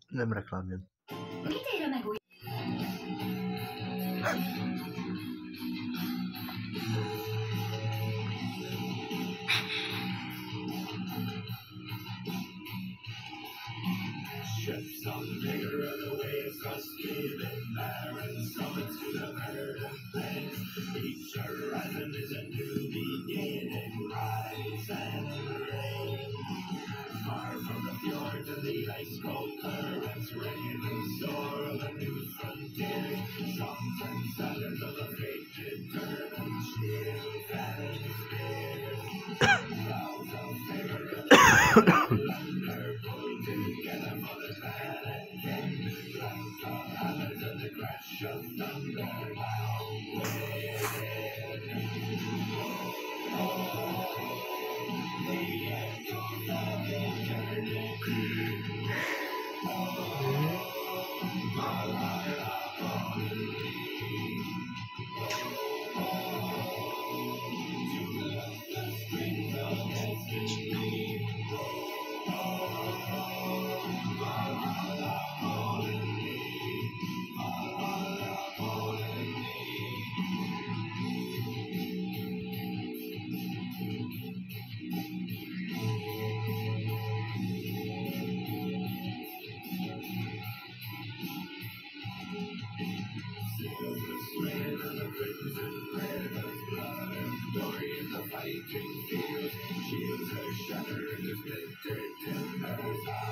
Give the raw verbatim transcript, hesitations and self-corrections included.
Nem reklám jön. Mit ér a megúj... Ships on bigger of the waves must be in barren summits to the verdant plains. Each horizon is a new beginning, rise and rain. Far from the fjords and the ice-cold currents, reign and soar of a new frontier. Songs and sallies of the fated turn and shield and spears. Clouds of figure of the thunder pull together for the planet king. Like the hammers and the crash of thunder now within. The echoes of eternity. Valhalla calling me. To the strings of destiny. Valhalla calling me. Valhalla calling me. Silver slain and the crimson rivers, blood and glory in the fighting fields. Shields are shattered to splintered timbers.